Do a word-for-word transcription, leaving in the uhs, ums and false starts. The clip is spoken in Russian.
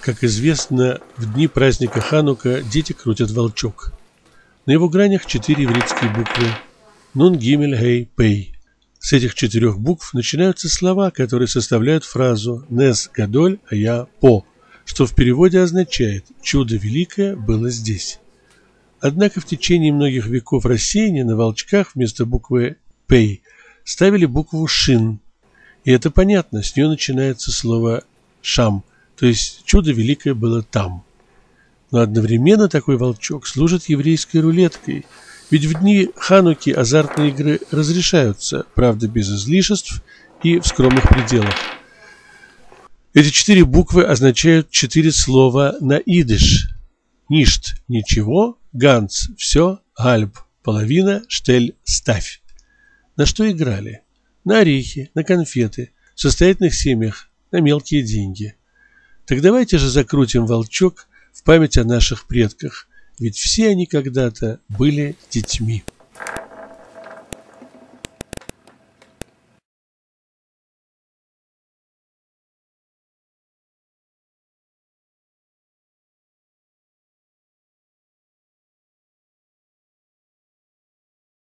Как известно, в дни праздника Ханука дети крутят волчок. На его гранях четыре еврейские буквы Нун, Гимель, Гей, Пей. С этих четырех букв начинаются слова, которые составляют фразу «Нес гадоль, а я по», что в переводе означает «чудо великое было здесь». Однако в течение многих веков рассеяния на волчках вместо буквы «Пей» ставили букву «Шин». И это понятно, с нее начинается слово «Шам», то есть чудо великое было там. Но одновременно такой волчок служит еврейской рулеткой, ведь в дни Хануки азартные игры разрешаются, правда без излишеств и в скромных пределах. Эти четыре буквы означают четыре слова на идиш. Ништ – ничего, ганц – все, гальб – половина, штель – ставь. На что играли? На орехи, на конфеты, в состоятельных семьях, на мелкие деньги. Так давайте же закрутим волчок в память о наших предках, ведь все они когда-то были детьми.